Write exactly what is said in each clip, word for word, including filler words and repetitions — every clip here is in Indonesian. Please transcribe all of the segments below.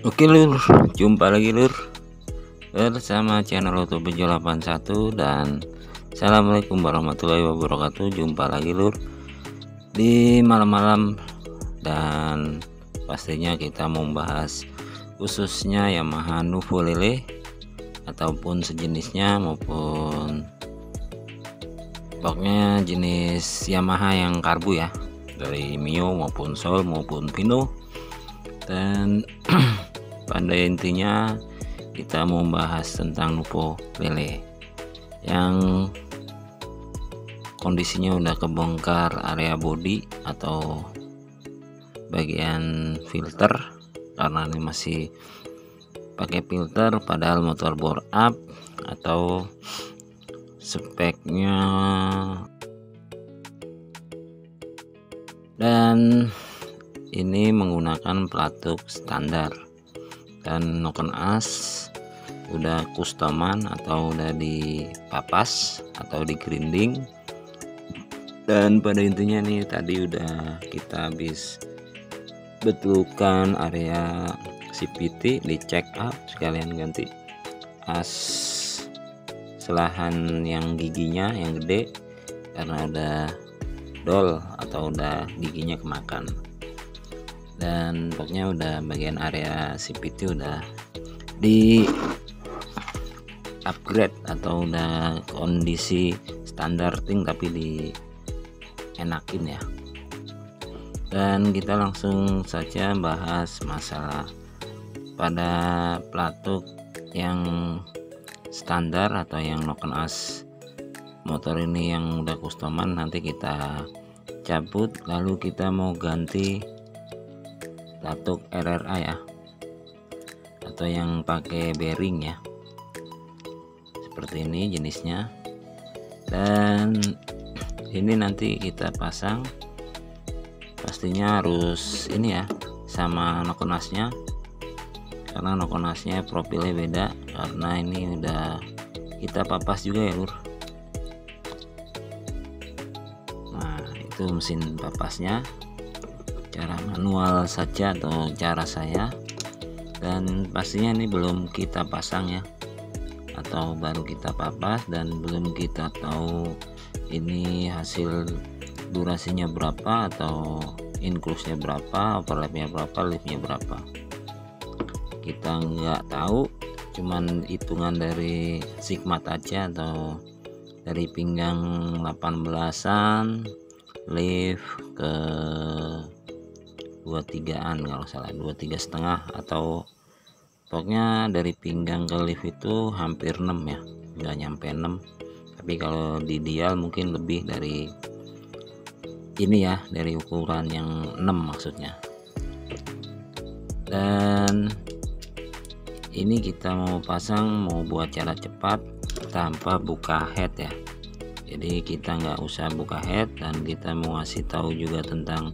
Oke lur, jumpa lagi lur bersama channel Auto Bejo delapan satu dan assalamualaikum warahmatullahi wabarakatuh. Jumpa lagi lur di malam-malam, dan pastinya kita mau membahas khususnya Yamaha Nuvo Lele ataupun sejenisnya, maupun pokoknya jenis Yamaha yang karbu ya, dari Mio maupun Soul maupun Pino. Dan pada intinya kita mau membahas tentang Nuvo Lele yang kondisinya udah kebongkar area bodi atau bagian filter, karena ini masih pakai filter padahal motor bore up atau speknya. Dan ini menggunakan pelatuk standar dan noken as udah customan atau udah dipapas atau di grinding. Dan pada intinya nih tadi udah kita habis betulkan area C V T, di check up sekalian ganti as selahan yang giginya yang gede karena udah dol atau udah giginya kemakan. Dan pokoknya udah bagian area C V T udah di upgrade atau udah kondisi standar ting tapi di enakin ya. Dan kita langsung saja bahas masalah pada pelatuk yang standar atau yang noken as motor ini yang udah customan. Nanti kita cabut lalu kita mau ganti pelatuk R R A ya, atau yang pakai bearing ya, seperti ini jenisnya. Dan ini nanti kita pasang pastinya harus ini ya sama noken asnya, karena noken asnya profilnya beda karena ini udah kita papas juga ya lur. Nah itu mesin papasnya, cara manual saja atau cara saya. Dan pastinya ini belum kita pasang ya, atau baru kita papas dan belum kita tahu ini hasil durasinya berapa atau include-nya berapa, overlapnya berapa, liftnya berapa, kita nggak tahu. Cuman hitungan dari sigmat aja atau dari pinggang delapan belasan lift ke dua tigaan kalau salah, dua tiga setengah, atau pokoknya dari pinggang ke lift itu hampir enam ya, nggak nyampe enam. Tapi kalau di dial mungkin lebih dari ini ya, dari ukuran yang enam maksudnya. Dan ini kita mau pasang, mau buat cara cepat tanpa buka head ya. Jadi kita nggak usah buka head, dan kita mau ngasih tahu juga tentang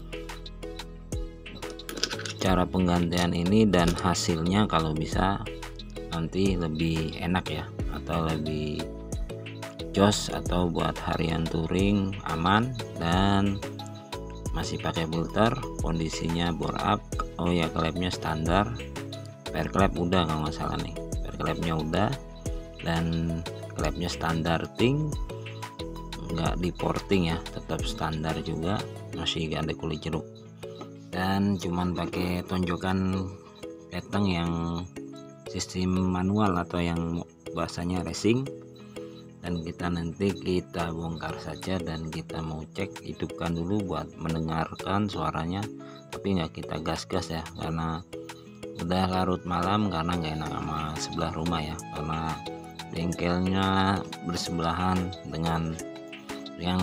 cara penggantian ini dan hasilnya kalau bisa nanti lebih enak ya, atau lebih jos, atau buat harian touring aman. Dan masih pakai filter, kondisinya bore up. Oh ya, klepnya standar, per klep udah kalau nggak salah nih, per klepnya udah, dan klepnya standar ting, nggak di porting ya, tetap standar juga, masih gak ada kulit jeruk. Dan cuman pakai tonjokan keteng yang sistem manual atau yang bahasanya racing. Dan kita nanti kita bongkar saja dan kita mau cek, hidupkan dulu buat mendengarkan suaranya, tapi nggak kita gas-gas ya, karena udah larut malam, karena nggak enak sama sebelah rumah ya, karena bengkelnya bersebelahan dengan yang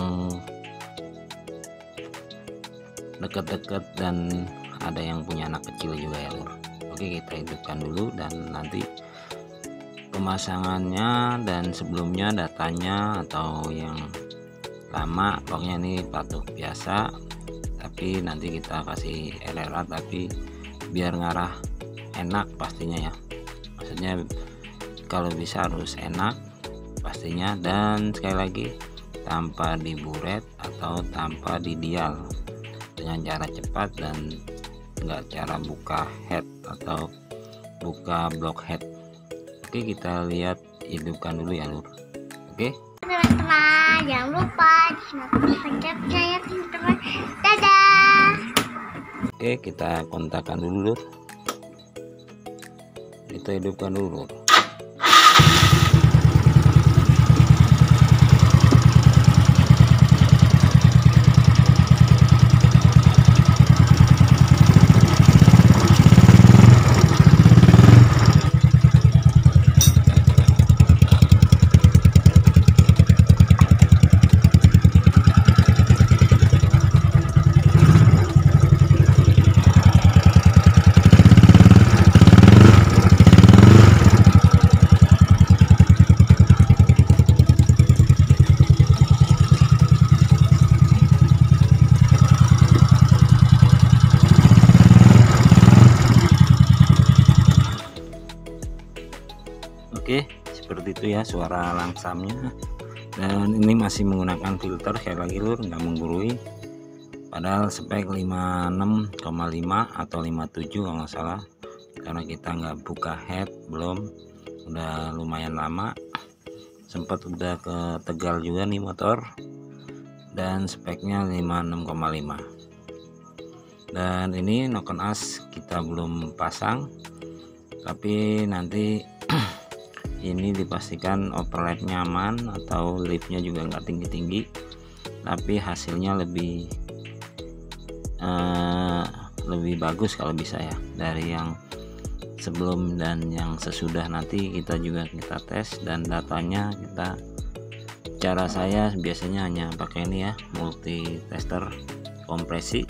deket-deket dan ada yang punya anak kecil juga ya lur. Oke, kita hidupkan dulu dan nanti pemasangannya dan sebelumnya datanya atau yang lama, pokoknya ini pelatuk biasa, tapi nanti kita kasih R R A tapi biar ngarah enak pastinya ya, maksudnya kalau bisa harus enak pastinya. Dan sekali lagi tanpa diburet atau tanpa didial, dengan cara cepat dan nggak cara buka head atau buka block head. Oke, kita lihat hidupkan dulu ya lur. Oke teman-teman, jangan lupa subscribe-nya ya teman-teman. Dadah. Oke, kita kontakkan dulu lur, kita hidupkan dulu lur. Oke, seperti itu ya suara langsamnya. Dan ini masih menggunakan filter, sekali lagi lur, nggak menggurui. Padahal spek lima puluh enam koma lima atau lima puluh tujuh kalau nggak salah, karena kita nggak buka head belum, udah lumayan lama. Sempat udah ke Tegal juga nih motor, dan speknya lima puluh enam koma lima. Dan ini noken as kita belum pasang, tapi nanti ini dipastikan overlap nyaman atau liftnya juga nggak tinggi-tinggi, tapi hasilnya lebih uh, lebih bagus kalau bisa ya dari yang sebelum dan yang sesudah. Nanti kita juga kita tes dan datanya kita, cara saya biasanya hanya pakai ini ya, multi tester kompresi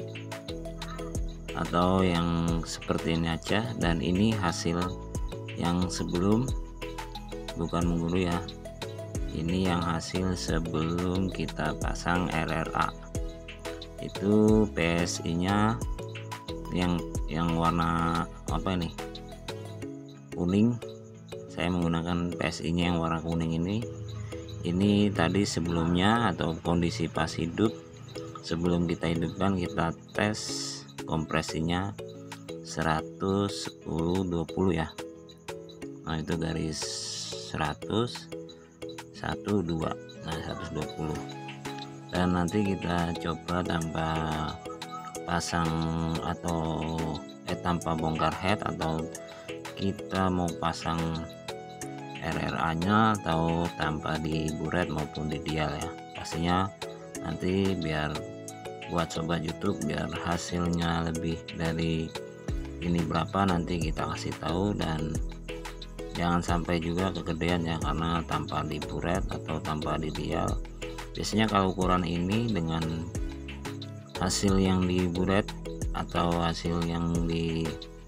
atau yang seperti ini aja. Dan ini hasil yang sebelum, bukan menggurui ya, ini yang hasil sebelum kita pasang R R A. Itu P S I nya yang yang warna apa ini, kuning. Saya menggunakan P S I nya yang warna kuning ini. Ini tadi sebelumnya atau kondisi pas hidup, sebelum kita hidupkan kita tes kompresinya seratus sepuluh dua puluh ya. Nah itu garis seratus satu dua, nah seratus dua puluh. Dan nanti kita coba tanpa pasang atau eh tanpa bongkar head, atau kita mau pasang R R A nya atau tanpa di buret maupun di dial ya. Pastinya nanti biar buat sobat YouTube, biar hasilnya lebih dari ini berapa nanti kita kasih tahu. Dan jangan sampai juga kegedean ya, karena tanpa di buret atau tanpa di dial. Biasanya kalau ukuran ini dengan hasil yang di buret atau hasil yang di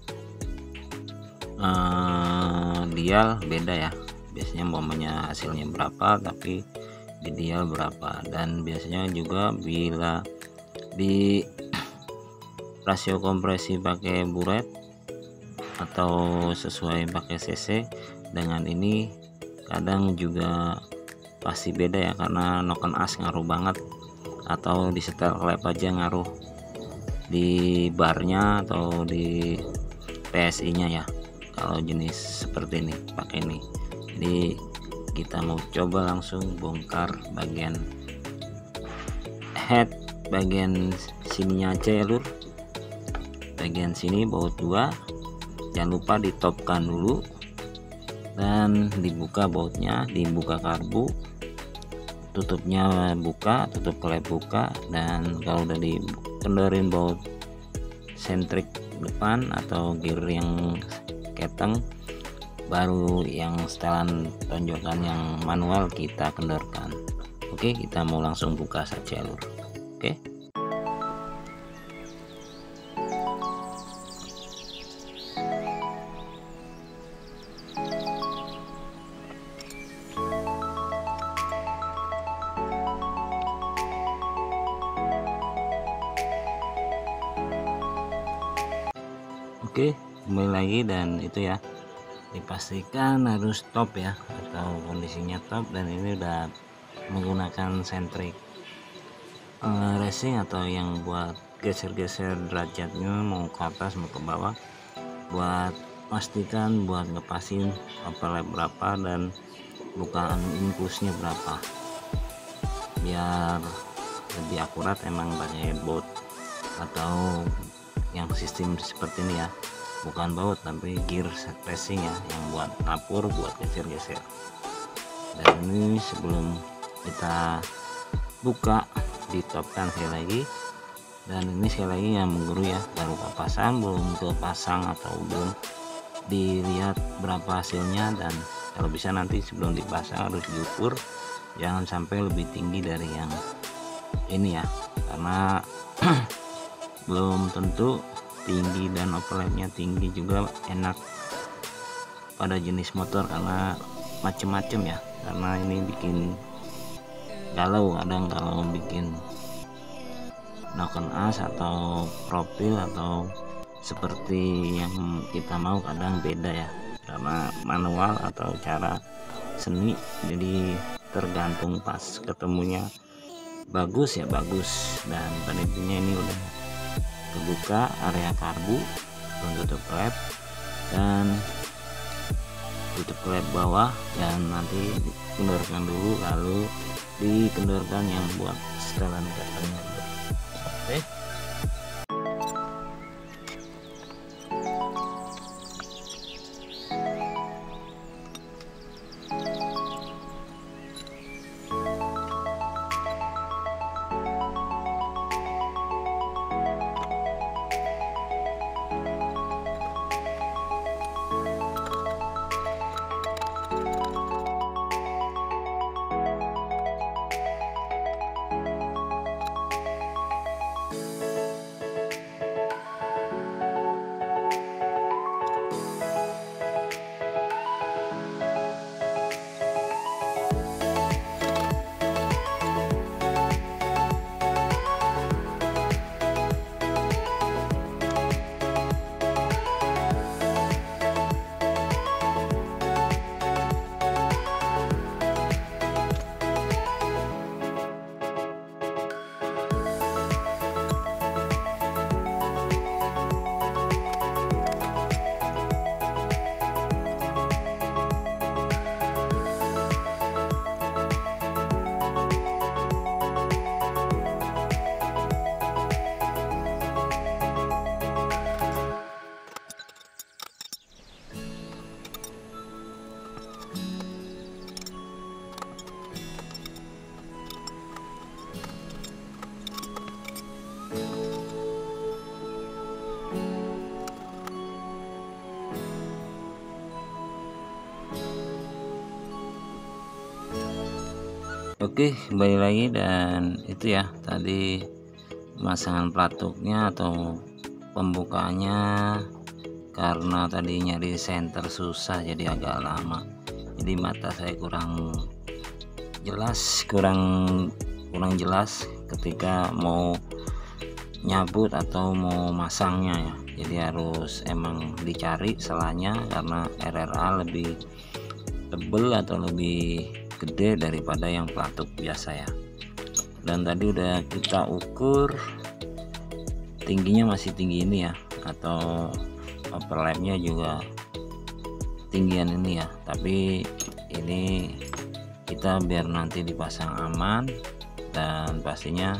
uh, dial beda ya. Biasanya umpamanya hasilnya berapa tapi di dial berapa. Dan biasanya juga bila di rasio kompresi pakai buret atau sesuai pakai C C, dengan ini kadang juga pasti beda ya, karena noken as ngaruh banget, atau di setel klep aja ngaruh di barnya atau di P S I nya ya, kalau jenis seperti ini pakai ini. Jadi kita mau coba langsung bongkar bagian head, bagian sininya aja ya lur, bagian sini baut dua. Jangan lupa ditopkan dulu dan dibuka bautnya, dibuka karbu, tutupnya buka, tutup klep buka. Dan kalau udah dikendorin baut sentrik depan atau gear yang keteng, baru yang setelan tonjokan yang manual kita kendorkan. Oke, kita mau langsung buka saja lur. Oke. Oke, kembali lagi. Dan itu ya, dipastikan harus top ya, atau kondisinya top. Dan ini udah menggunakan sentrik uh, racing atau yang buat geser-geser derajatnya, mau ke atas mau ke bawah, buat pastikan buat ngepasin overlap berapa dan bukaan infusnya berapa, biar lebih akurat. Emang pakai baut atau yang sistem seperti ini ya, bukan baut tapi gear racing ya, yang buat lapur, buat geser-geser. Dan ini sebelum kita buka ditopkan sekali lagi, dan ini sekali lagi yang mengguru ya, baru kepasang, belum kepasang atau belum dilihat berapa hasilnya. Dan kalau bisa nanti sebelum dipasang harus diukur, jangan sampai lebih tinggi dari yang ini ya, karena belum tentu tinggi dan overlapnya tinggi juga enak pada jenis motor, karena macem-macem ya, karena ini bikin galau kadang kalau bikin noken as atau profil atau seperti yang kita mau, kadang beda ya, karena manual atau cara seni, jadi tergantung pas ketemunya bagus ya bagus. Dan pada intinya ini udah terbuka area karbu, tutup klep dan tutup klep bawah, dan nanti kendorkan dulu, lalu dikendorkan yang buat setelan katanya. Oke, Oke, kembali lagi. Dan itu ya tadi pemasangan pelatuknya atau pembukaannya, karena tadi nyari senter susah jadi agak lama, jadi mata saya kurang jelas kurang kurang jelas ketika mau nyabut atau mau masangnya ya. Jadi harus emang dicari selanya, karena R R A lebih tebel atau lebih gede daripada yang pelatuk biasa ya. Dan tadi udah kita ukur tingginya, masih tinggi ini ya, atau overlapnya juga tinggian ini ya, tapi ini kita biar nanti dipasang aman dan pastinya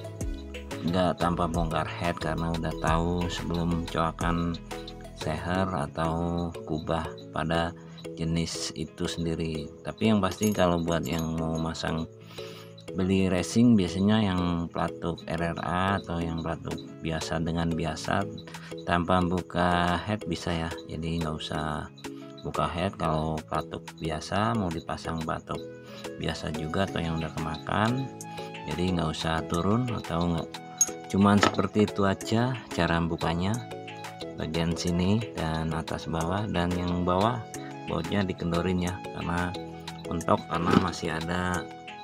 nggak tanpa bongkar head, karena udah tahu sebelum coakan seher atau kubah pada jenis itu sendiri. Tapi yang pasti kalau buat yang mau masang beli racing, biasanya yang pelatuk R R A atau yang pelatuk biasa dengan biasa tanpa buka head bisa ya, jadi nggak usah buka head. Kalau pelatuk biasa mau dipasang pelatuk biasa juga atau yang udah kemakan, jadi nggak usah turun atau nggak, cuman seperti itu aja cara bukanya, bagian sini dan atas bawah. Dan yang bawah bautnya dikendorin ya, karena mentok, karena masih ada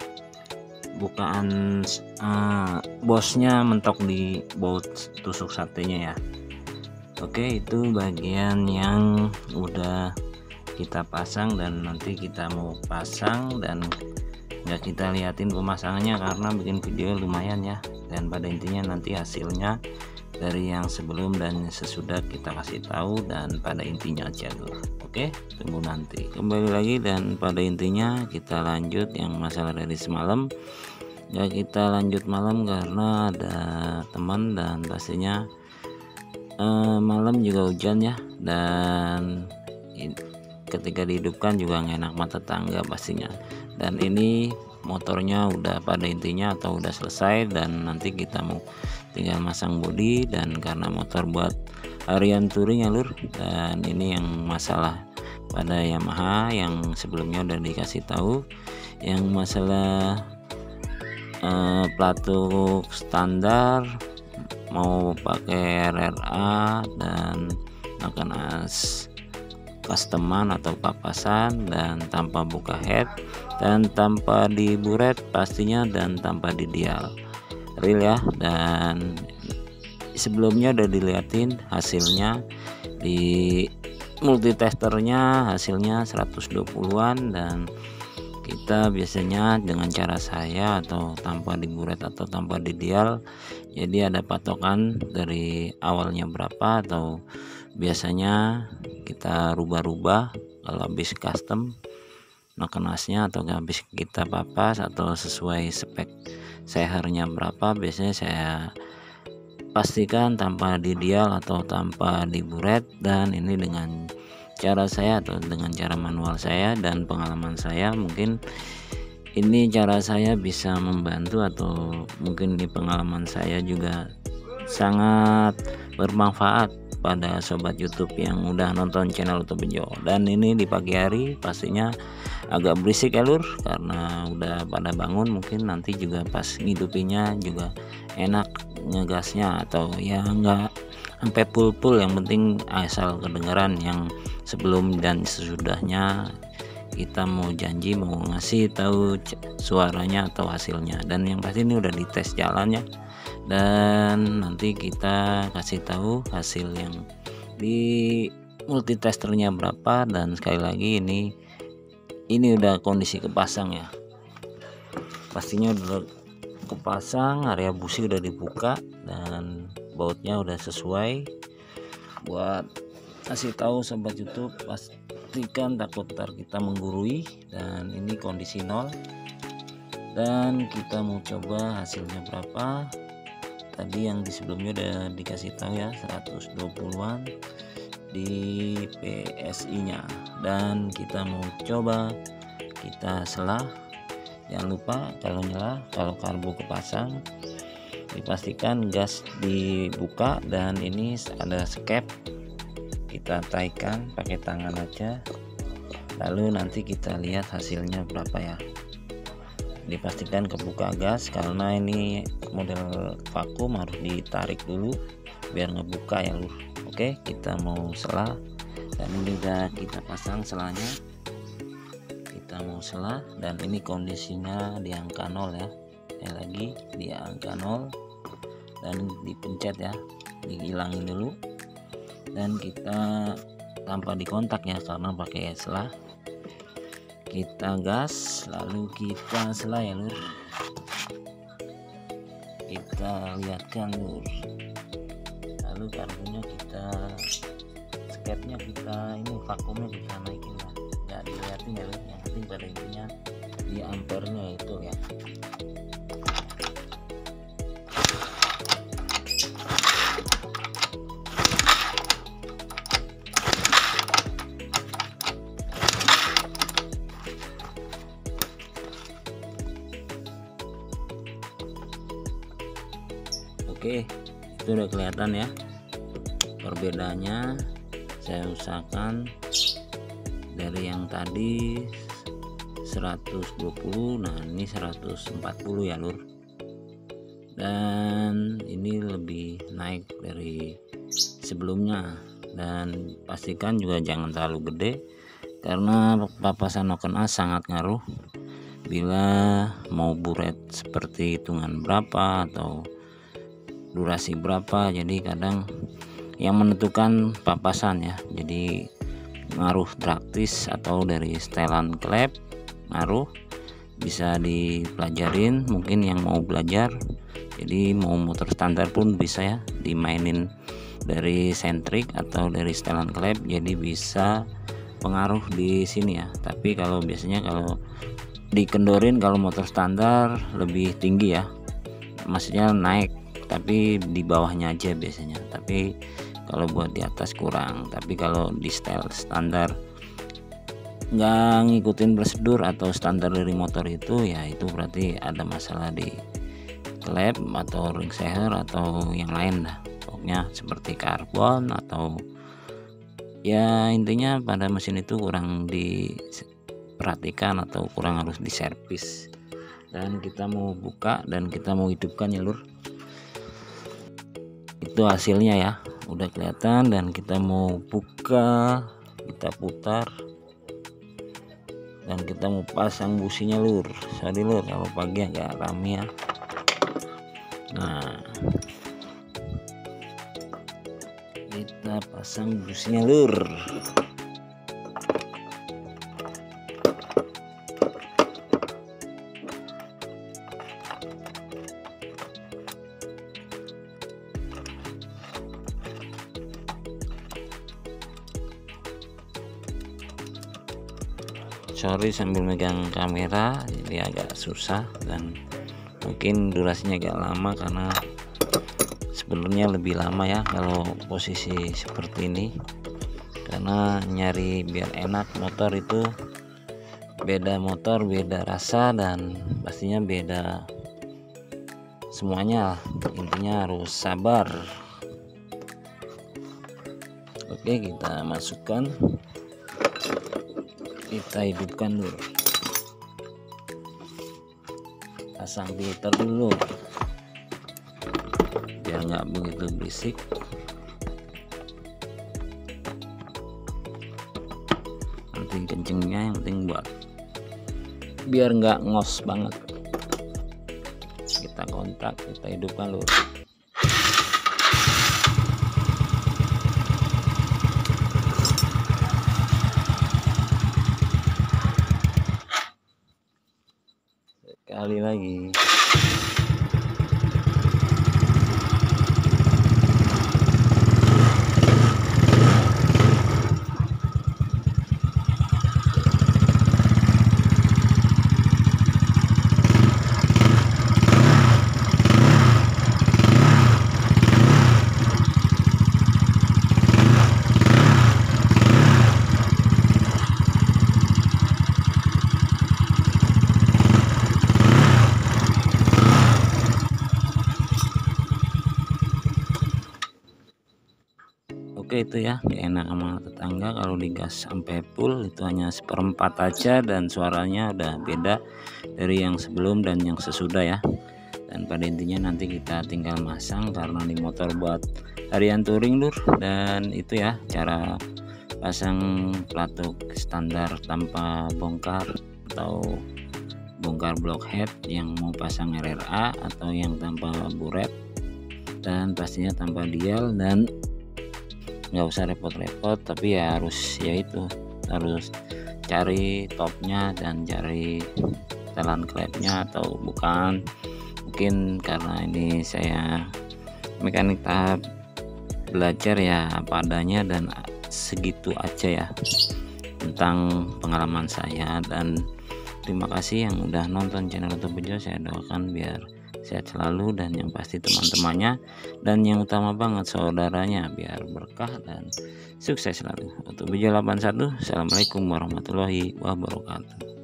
bukaan uh, bosnya mentok di baut tusuk satenya ya. Oke, itu bagian yang udah kita pasang dan nanti kita mau pasang dan nggak kita liatin pemasangannya karena bikin video lumayan ya, dan pada intinya nanti hasilnya dari yang sebelum dan sesudah kita kasih tahu, dan pada intinya aja dulu. Oke, tunggu nanti kembali lagi. Dan pada intinya kita lanjut yang masalah dari semalam ya, kita lanjut malam karena ada teman dan pastinya eh, malam juga hujan ya, dan ketika dihidupkan juga nggak enak mata tangga pastinya. Dan ini motornya udah pada intinya atau udah selesai, dan nanti kita mau tinggal masang bodi. Dan karena motor buat harian touring ya lur, dan ini yang masalah pada Yamaha yang sebelumnya udah dikasih tahu, yang masalah eh, pelatuk standar mau pakai R R A dan makan as customan atau papasan, dan tanpa buka head dan tanpa di buret pastinya, dan tanpa di dial real ya. Dan sebelumnya udah dilihatin hasilnya di multitesternya, hasilnya seratus dua puluhan, dan kita biasanya dengan cara saya atau tanpa di buret atau tanpa di dial, jadi ada patokan dari awalnya berapa, atau biasanya kita rubah-rubah kalau habis custom nakenasnya, atau habis kita papas atau sesuai spek sehernya berapa, biasanya saya pastikan tanpa di dial atau tanpa di buret. Dan ini dengan cara saya atau dengan cara manual saya dan pengalaman saya, mungkin ini cara saya bisa membantu, atau mungkin di pengalaman saya juga sangat bermanfaat pada sobat YouTube yang udah nonton channel YouTube Bejo. Dan ini di pagi hari pastinya agak berisik ya lur, karena udah pada bangun, mungkin nanti juga pas ngidupinnya juga enak ngegasnya, atau ya enggak sampai full-full, yang penting asal kedengaran. Yang sebelum dan sesudahnya kita mau janji mau ngasih tahu suaranya atau hasilnya, dan yang pasti ini udah dites jalannya, dan nanti kita kasih tahu hasil yang di multitesternya berapa. Dan sekali lagi ini ini udah kondisi kepasang ya, pastinya udah kepasang, area busi udah dibuka, dan bautnya udah sesuai. Buat kasih tahu sobat YouTube, pastikan takut ntar kita menggurui. Dan ini kondisi nol, dan kita mau coba hasilnya berapa. Tadi yang di sebelumnya udah dikasih tahu ya, seratus dua puluhan di P S I nya, dan kita mau coba kita selah. Jangan lupa kalau nyala, kalau karbu kepasang dipastikan gas dibuka, dan ini ada skep kita taikan pakai tangan aja, lalu nanti kita lihat hasilnya berapa ya. Dipastikan kebuka gas, karena ini model vakum harus ditarik dulu biar ngebuka ya lur. Oke, kita mau selah, dan ini udah kita pasang selahnya, kita mau selah. Dan ini kondisinya di angka nol ya, ya lagi di angka nol, dan dipencet ya, dihilangin dulu, dan kita tanpa dikontak ya karena pakai selah. Kita gas, lalu kita selah ya lur, kita lihatkan lur, lalu karbunya kita skepnya kita ini vakumnya kita naikin ya, nggak dilihatin ya lur, yang penting pada intinya di ampernya itu ya. Oke, itu udah kelihatan ya perbedaannya. Saya usahakan dari yang tadi seratus dua puluh, nah ini seratus empat puluh ya lur, dan ini lebih naik dari sebelumnya. Dan pastikan juga jangan terlalu gede, karena papasan noken as sangat ngaruh bila mau buret seperti hitungan berapa atau durasi berapa. Jadi kadang yang menentukan papasan ya, jadi ngaruh praktis atau dari setelan klep ngaruh, bisa dipelajarin mungkin yang mau belajar. Jadi mau motor standar pun bisa ya dimainin dari sentrik atau dari setelan klep, jadi bisa pengaruh di sini ya. Tapi kalau biasanya kalau dikendorin, kalau motor standar lebih tinggi ya, maksudnya naik, tapi di bawahnya aja biasanya. Tapi kalau buat di atas kurang. Tapi kalau di style standar nggak ngikutin prosedur atau standar dari motor itu, ya itu berarti ada masalah di klep atau ring seher atau yang lain lah, pokoknya seperti karbon atau ya intinya pada mesin itu kurang diperhatikan atau kurang harus diservis. Dan kita mau buka dan kita mau hidupkan ya lur, itu hasilnya ya udah kelihatan. Dan kita mau buka, kita putar dan kita mau pasang businya lur. Sorry lur kalau pagi agak rame ya. Nah, kita pasang businya lur. Sorry sambil megang kamera jadi agak susah dan mungkin durasinya agak lama karena sebenarnya lebih lama ya kalau posisi seperti ini, karena nyari biar enak motor itu beda motor beda rasa dan pastinya beda semuanya, intinya harus sabar. Oke, kita masukkan, kita hidupkan dulu, pasang filter dulu biar nggak begitu berisik. Nanti kencengnya yang penting buat biar nggak ngos banget. Kita kontak, kita hidupkan dulu. Sekali lagi. Oke, itu ya gak enak sama tetangga kalau digas sampai full, itu hanya seperempat aja dan suaranya udah beda dari yang sebelum dan yang sesudah ya. Dan pada intinya nanti kita tinggal masang karena di motor buat harian touring lur. Dan itu ya cara pasang pelatuk standar tanpa bongkar atau bongkar blockhead yang mau pasang R R A atau yang tanpa buret dan pastinya tanpa dial. Dan nggak usah repot-repot, tapi ya harus ya itu harus cari topnya dan cari setelan klepnya atau bukan. Mungkin karena ini saya mekanik tahap belajar ya apa adanya dan segitu aja ya tentang pengalaman saya. Dan terima kasih yang udah nonton channel YouTube Bejo. Saya doakan biar sehat selalu dan yang pasti teman-temannya dan yang utama banget saudaranya biar berkah dan sukses selalu. Untuk Bejo delapan puluh satu, assalamualaikum warahmatullahi wabarakatuh.